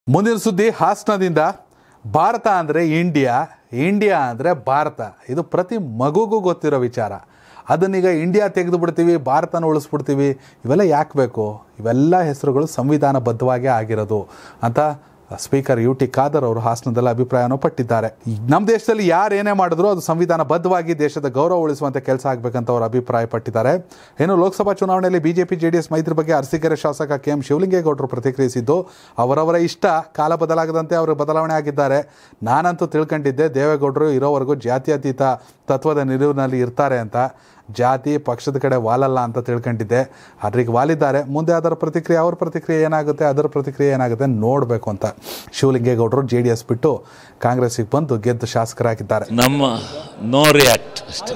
ಮುಂದಿನ ಸುದ್ದಿ ಹಾಸನದಿಂದ. ಭಾರತ ಅಂದರೆ ಇಂಡಿಯಾ, ಇಂಡಿಯಾ ಅಂದರೆ ಭಾರತ. ಇದು ಪ್ರತಿ ಮಗುಗೂ ಗೊತ್ತಿರೋ ವಿಚಾರ. ಅದನ್ನೀಗ ಇಂಡಿಯಾ ತೆಗೆದು ಬಿಡ್ತೀವಿ, ಭಾರತನ ಉಳಿಸ್ಬಿಡ್ತೀವಿ, ಇವೆಲ್ಲ ಯಾಕೆ ಬೇಕು? ಇವೆಲ್ಲ ಹೆಸರುಗಳು ಸಂವಿಧಾನಬದ್ಧವಾಗೇ ಆಗಿರೋದು ಅಂತ ಸ್ಪೀಕರ್ UT ಖಾದರ್ ಅವರು ಹಾಸನದಲ್ಲಿ ಅಭಿಪ್ರಾಯವನ್ನು ಪಟ್ಟಿದ್ದಾರೆ. ನಮ್ಮ ದೇಶದಲ್ಲಿ ಯಾರು ಏನೇ ಮಾಡಿದ್ರು ಅದು ಸಂವಿಧಾನಬದ್ಧವಾಗಿ ದೇಶದ ಗೌರವ ಉಳಿಸುವಂತೆ ಕೆಲಸ ಆಗಬೇಕಂತ ಅವರು ಅಭಿಪ್ರಾಯ ಪಟ್ಟಿದ್ದಾರೆ. ಇನ್ನು ಲೋಕಸಭಾ ಚುನಾವಣೆಯಲ್ಲಿ BJP JDS ಮೈತ್ರಿ ಬಗ್ಗೆ ಅರಸೀಕೆರೆ ಶಾಸಕ KM ಶಿವಲಿಂಗೇಗೌಡರು ಪ್ರತಿಕ್ರಿಯಿಸಿದ್ದು, ಅವರವರ ಇಷ್ಟ, ಕಾಲ ಬದಲಾಗದಂತೆ ಅವರು ಬದಲಾವಣೆ ಆಗಿದ್ದಾರೆ. ನಾನಂತೂ ತಿಳ್ಕೊಂಡಿದ್ದೆ ದೇವೇಗೌಡರು ಇರೋವರೆಗೂ ಜಾತ್ಯತೀತ ತತ್ವದ ನಿಲುವಿನಲ್ಲಿ ಇರ್ತಾರೆ ಅಂತ. ಜಾತಿ ಪಕ್ಷದ ಕಡೆ ವಾಲಲ್ಲ ಅಂತ ತಿಳ್ಕೊಂಡಿದ್ದೆ. ಆದರೆ ಈಗ ವಾಲಿದ್ದಾರೆ. ಮುಂದೆ ಅದರ ಪ್ರತಿಕ್ರಿಯೆ, ಅವ್ರ ಪ್ರತಿಕ್ರಿಯೆ ಏನಾಗುತ್ತೆ, ಅದರ ಪ್ರತಿಕ್ರಿಯೆ ಏನಾಗುತ್ತೆ ನೋಡಬೇಕು ಅಂತ ಶಿವಲಿಂಗೇಗೌಡರು JDS ಬಿಟ್ಟು ಕಾಂಗ್ರೆಸ್ಸಿಗೆ ಬಂದು ಗೆದ್ದು ಶಾಸಕರಾಗಿದ್ದಾರೆ. ನಮ್ಮ ನೋ ರಿಯಾಕ್ಟ್ ಅಷ್ಟೇ.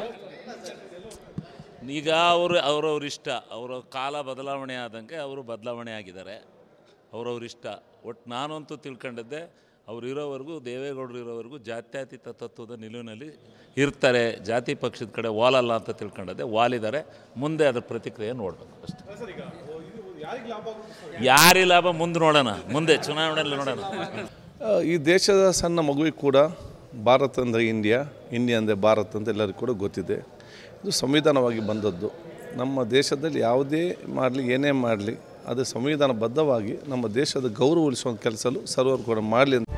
ಈಗ ಅವರವ್ರ ಇಷ್ಟ, ಅವರ ಕಾಲ ಬದಲಾವಣೆ ಆದಂಗೆ ಅವರು ಬದಲಾವಣೆ ಆಗಿದ್ದಾರೆ. ಅವರವ್ರ ಇಷ್ಟ. ಒಟ್ಟು ನಾನಂತೂ ತಿಳ್ಕೊಂಡಿದ್ದೆ ಅವ್ರು ಇರೋವರೆಗೂ, ದೇವೇಗೌಡರು ಇರೋವರೆಗೂ ಜಾತ್ಯತೀತ ತತ್ವದ ನಿಲುವಿನಲ್ಲಿ ಇರ್ತಾರೆ, ಜಾತಿ ಪಕ್ಷದ ಕಡೆ ವಾಲಲ್ಲ ಅಂತ ತಿಳ್ಕೊಂಡಿದ್ದೆ. ವಾಲಿದ್ದಾರೆ. ಮುಂದೆ ಅದರ ಪ್ರತಿಕ್ರಿಯೆ ನೋಡಬೇಕು ಅಷ್ಟೇ. ಯಾರಿಗೆ ಲಾಭ ಮುಂದೆ ನೋಡೋಣ, ಮುಂದೆ ಚುನಾವಣೆಯಲ್ಲಿ ನೋಡೋಣ. ಈ ದೇಶದ ಸಣ್ಣ ಮಗುವಿಗೆ ಕೂಡ ಭಾರತ ಅಂದರೆ ಇಂಡಿಯಾ, ಇಂಡಿಯಾ ಅಂದರೆ ಭಾರತ ಅಂತ ಎಲ್ಲರಿಗೂ ಕೂಡ ಗೊತ್ತಿದೆ. ಇದು ಸಂವಿಧಾನವಾಗಿ ಬಂದದ್ದು. ನಮ್ಮ ದೇಶದಲ್ಲಿ ಯಾವುದೇ ಮಾಡಲಿ, ಏನೇ ಮಾಡಲಿ, ಅದು ಸಂವಿಧಾನಬದ್ಧವಾಗಿ ನಮ್ಮ ದೇಶದ ಗೌರವ ಉಳಿಸುವಂಥ ಕೆಲಸಲು ಸರ್ವರು ಕೂಡ ಮಾಡಲಿ ಅಂತ